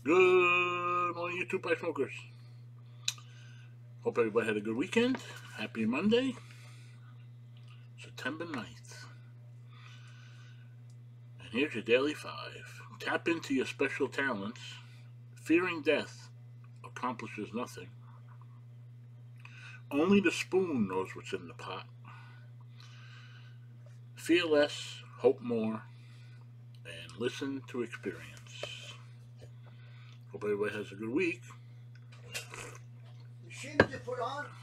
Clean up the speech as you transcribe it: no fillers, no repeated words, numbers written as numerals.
Good morning, YouTube Pie Smokers. Hope everybody had a good weekend. Happy Monday, September 9th. And here's your Daily 5. Tap into your special talents. Fearing death accomplishes nothing. Only the spoon knows what's in the pot. Fear less, hope more, and listen to experience. Hope everybody has a good week. Machine that you put on